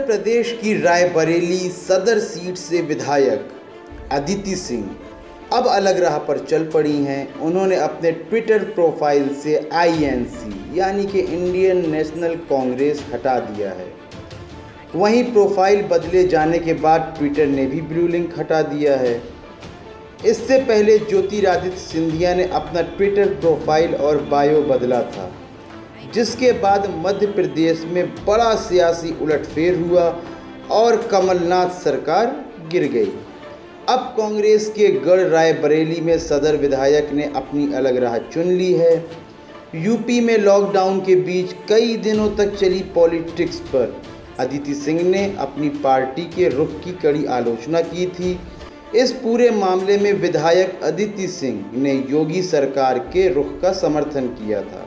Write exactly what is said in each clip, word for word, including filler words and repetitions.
प्रदेश की रायबरेली सदर सीट से विधायक अदिति सिंह अब अलग राह पर चल पड़ी हैं। उन्होंने अपने ट्विटर प्रोफाइल से आई एन सी यानी कि इंडियन नेशनल कांग्रेस हटा दिया है। वहीं प्रोफाइल बदले जाने के बाद ट्विटर ने भी ब्लू लिंक हटा दिया है। इससे पहले ज्योतिरादित्य सिंधिया ने अपना ट्विटर प्रोफाइल और बायो बदला था, जिसके बाद मध्य प्रदेश में बड़ा सियासी उलटफेर हुआ और कमलनाथ सरकार गिर गई। अब कांग्रेस के गढ़ रायबरेली में सदर विधायक ने अपनी अलग राह चुन ली है। यूपी में लॉकडाउन के बीच कई दिनों तक चली पॉलिटिक्स पर अदिति सिंह ने अपनी पार्टी के रुख की कड़ी आलोचना की थी। इस पूरे मामले में विधायक अदिति सिंह ने योगी सरकार के रुख का समर्थन किया था।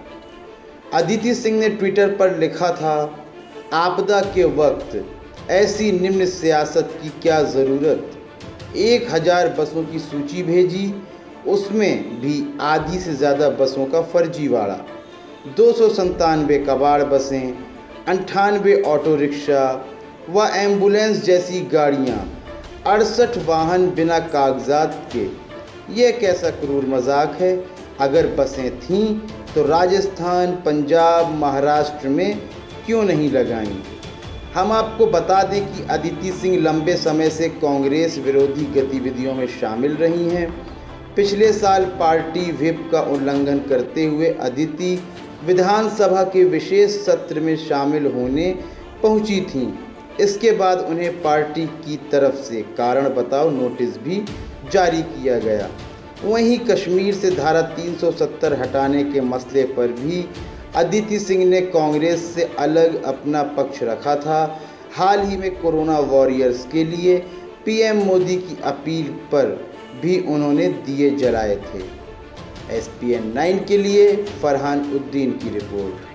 अदिति सिंह ने ट्विटर पर लिखा था, आपदा के वक्त ऐसी निम्न सियासत की क्या ज़रूरत। एक हज़ार बसों की सूची भेजी, उसमें भी आधी से ज़्यादा बसों का फर्जीवाड़ा। दो सौ संतानवे कबाड़ बसें, अंठानवे ऑटो रिक्शा व एम्बुलेंस जैसी गाड़ियाँ, अड़सठ वाहन बिना कागजात के। ये कैसा क्रूर मजाक है। अगर बसें थीं तो राजस्थान, पंजाब, महाराष्ट्र में क्यों नहीं लगाईं। हम आपको बता दें कि अदिति सिंह लंबे समय से कांग्रेस विरोधी गतिविधियों में शामिल रही हैं। पिछले साल पार्टी व्हिप का उल्लंघन करते हुए अदिति विधानसभा के विशेष सत्र में शामिल होने पहुंची थीं। इसके बाद उन्हें पार्टी की तरफ से कारण बताओ नोटिस भी जारी किया गया। वहीं कश्मीर से धारा तीन सौ सत्तर हटाने के मसले पर भी अदिति सिंह ने कांग्रेस से अलग अपना पक्ष रखा था। हाल ही में कोरोना वॉरियर्स के लिए पी एम मोदी की अपील पर भी उन्होंने दिए जलाए थे। एस पी एन नाइन के लिए फरहान उद्दीन की रिपोर्ट।